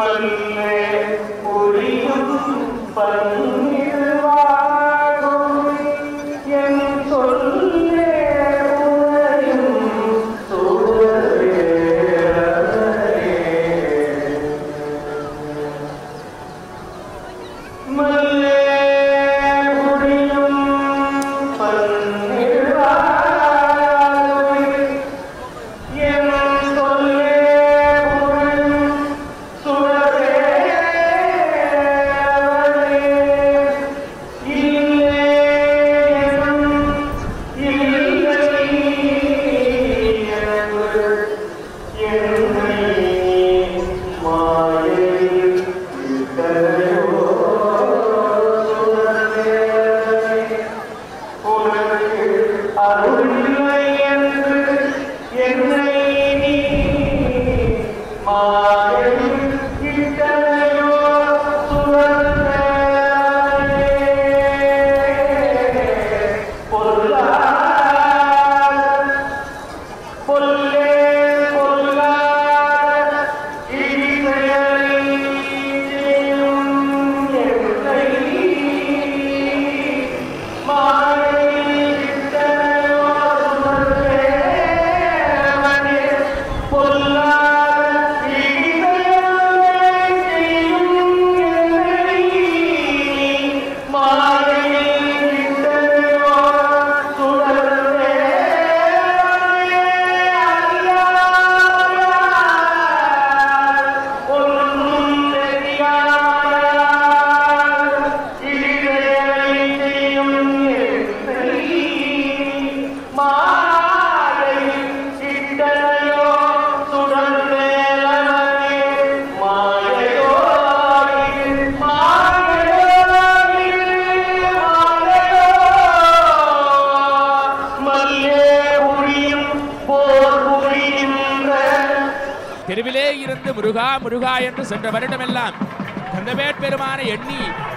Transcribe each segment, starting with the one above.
தெருவிலே இருந்து முருகா முருகா என்று சென்ற வருடமெல்லாம் கந்தவேட் பெருமானை எண்ணி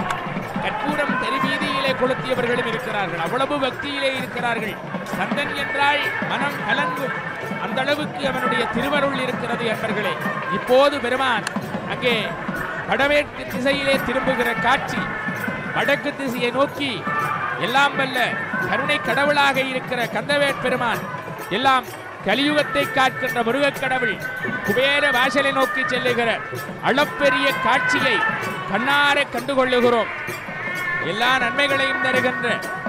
கற்பூரம் தெருவீதியிலே கொளுத்தியவர்களும் இருக்கிறார்கள். அவ்வளவு பக்தியிலே இருக்கிறார்கள். கந்தன் என்றால் மனம் கலங்கும், அந்த அளவுக்கு அவனுடைய திருவருள் இருக்கிறது என்பர்களே. இப்போது பெருமான் அங்கே வடமேற்கு திசையிலே திரும்புகிற காட்சி, வடக்கு திசையை நோக்கி எல்லாம் வல்ல கருணை கடவுளாக இருக்கிற கந்தவேட் பெருமான், எல்லாம் கலியுகத்தை காக்கின்ற முருகக் கடவுள் குபேர வாசலை நோக்கி செல்லுகிற அளப்பெரிய காட்சியை கண்ணார கண்டுகொள்ளுகிறோம். எல்லா நன்மைகளையும் தருகின்ற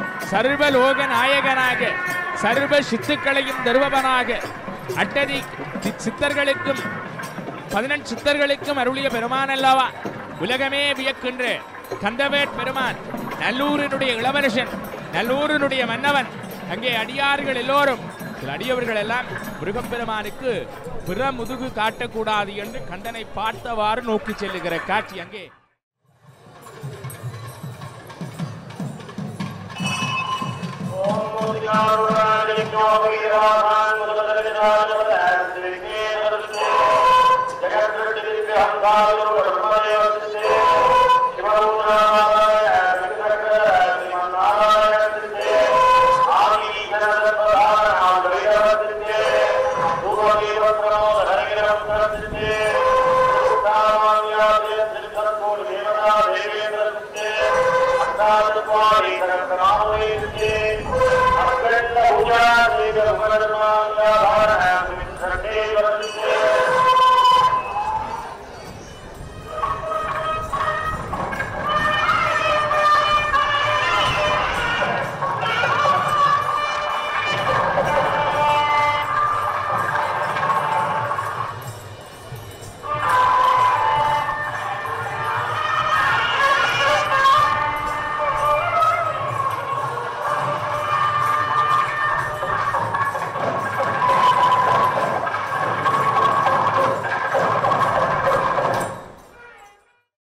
சர்வலோக நாயகனாக, சர்வ சித்துக்களையும் தருபவனாக, அட்டதி சித்தர்களுக்கும் 18 சித்தர்களுக்கும் அருளிய பெருமான் அல்லவா. உலகமே வியக்கின்ற கந்தவேட் பெருமான் நல்லூரினுடைய இளவரசன், நல்லூரினுடைய மன்னவன். அங்கே அடியார்கள் எல்லோரும், சில அடியவர்கள் எல்லாம் முருகப்பெருமானுக்கு பிற முதுகு காட்டக்கூடாது என்று கந்தனை பார்த்தவாறு நோக்கி செல்லுகிற காட்சி அங்கே. Agar